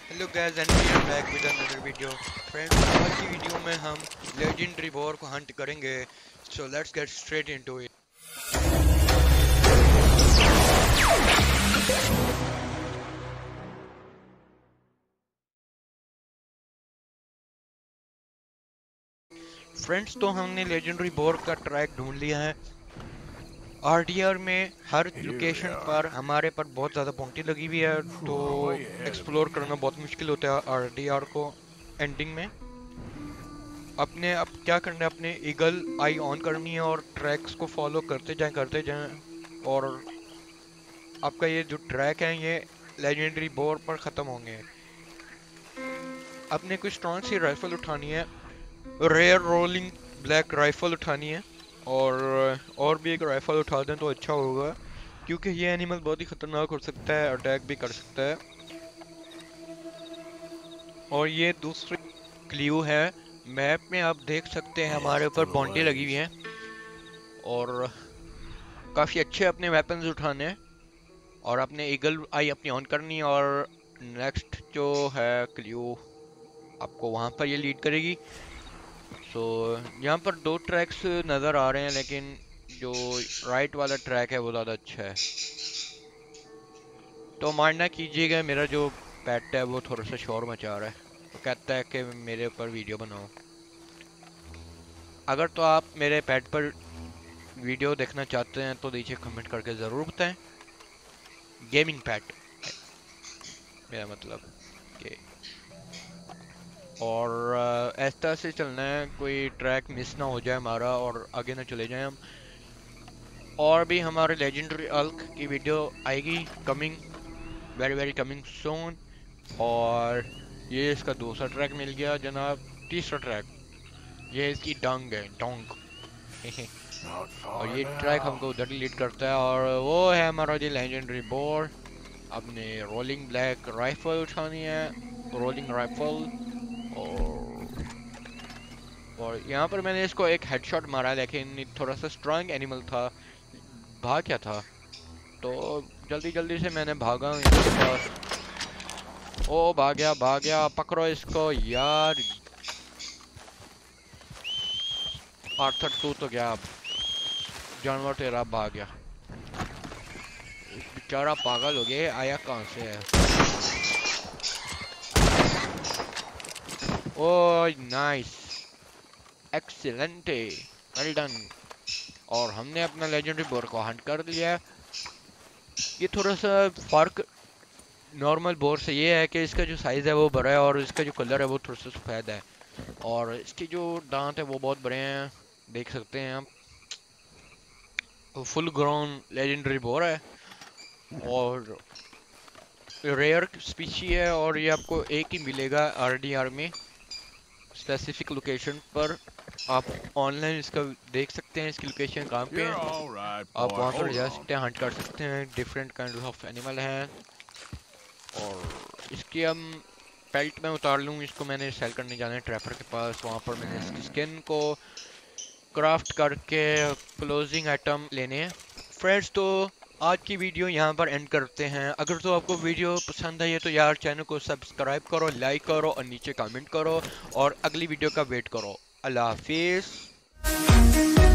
Hello guys and we are back with another video. Friends, आज की video में हम लेजेंडरी वॉर को हंट करेंगे। So let's get straight into it. Friends, तो हमने लेजेंडरी वॉर का ट्रैक ढूंढ लिया है। आरडीआर में हर लोकेशन पर हमारे पर बहुत ज़्यादा बाउंटी लगी हुई है, तो एक्सप्लोर करना बहुत मुश्किल होता है आरडीआर को एंडिंग में। अपने अब क्या करना है, अपने ईगल आई ऑन करनी है और ट्रैक्स को फॉलो करते जाएं। और आपका ये जो ट्रैक है ये लेजेंडरी वॉर पर ख़त्म होंगे। अपने कोई स्ट्रॉन्ग सी राइफल उठानी है, रेयर रोलिंग ब्लैक राइफल उठानी है। और भी एक राइफल उठा दें तो अच्छा होगा, क्योंकि ये एनिमल बहुत ही खतरनाक हो सकता है, अटैक भी कर सकता है। और ये दूसरी क्ल्यू है, मैप में आप देख सकते हैं हमारे ऊपर बाउंटी लगी हुई है और काफ़ी अच्छे अपने वेपन्स उठाने हैं। और अपने ईगल आई अपनी ऑन करनी है और नेक्स्ट जो है क्ल्यू आपको वहाँ पर ये लीड करेगी। सो यहाँ पर दो ट्रैक्स नज़र आ रहे हैं, लेकिन जो राइट वाला ट्रैक है वो ज़्यादा अच्छा है। तो मानना कीजिएगा, मेरा जो पेट है वो थोड़ा सा शोर मचा रहा है, वो कहता है कि मेरे ऊपर वीडियो बनाओ। अगर तो आप मेरे पेट पर वीडियो देखना चाहते हैं तो नीचे कमेंट करके ज़रूर बताएं। गेमिंग पेट मेरा मतलब कि। और इस तरह से चलना है, कोई ट्रैक मिस ना हो जाए हमारा और आगे ना चले जाएं हम। और भी हमारे लेजेंडरी अल्क की वीडियो आएगी, coming very very coming soon. और ये इसका दूसरा ट्रैक मिल गया जनाब। तीसरा ट्रैक ये इसकी डंग है, डोंग। और ये ट्रैक हमको उधर लीड करता है, और वो है हमारा जो लेजेंडरी बोर। अपने रोलिंग ब्लैक राइफल उठानी है, रोलिंग राइफल। और यहाँ पर मैंने इसको एक हेडशॉट मारा, लेकिन थोड़ा सा स्ट्रांग एनिमल था, भाग क्या था, तो जल्दी जल्दी से मैंने भागा इसके पास। ओ भाग गया, पकड़ो इसको यार। आर्थर तू तो गया, जानवर तेरा भाग गया। बेचारा पागल हो गया, आया कहाँ से है। Oh nice, excellent, well done. और हमने अपना लेजेंडरी बोर को हंट कर लिया। ये थोड़ा सा फर्क नॉर्मल बोर से ये है कि इसका जो साइज़ है वो बड़ा है और इसका जो कलर है वो थोड़ा सा सफ़ेद है। और इसके जो दांत है वो बहुत बड़े हैं, देख सकते हैं आप। फुल ग्राउंड लेजेंडरी बोर है और रेयर स्पीशी है, और ये आपको एक ही मिलेगा आरडीआर में, स्पेसिफिक लोकेशन पर। आप ऑनलाइन इसका देख सकते हैं, इसकी लोकेशन कहाँ पे है, आप वहाँ पर जा सकते हैं, हंट कर सकते हैं। डिफरेंट काइंड ऑफ एनिमल हैं। और इसकी हम पेल्ट में उतार लूँ, इसको मैंने सेल करने जाना है ट्रैपर के पास। वहाँ पर मैंने इसकी स्किन को क्राफ्ट करके क्लोजिंग आइटम लेने हैं। फ्रेंड्स, तो आज की वीडियो यहाँ पर एंड करते हैं। अगर तो आपको वीडियो पसंद आई है तो यार चैनल को सब्सक्राइब करो, लाइक करो और नीचे कमेंट करो, और अगली वीडियो का वेट करो। अल्लाह हाफिज़।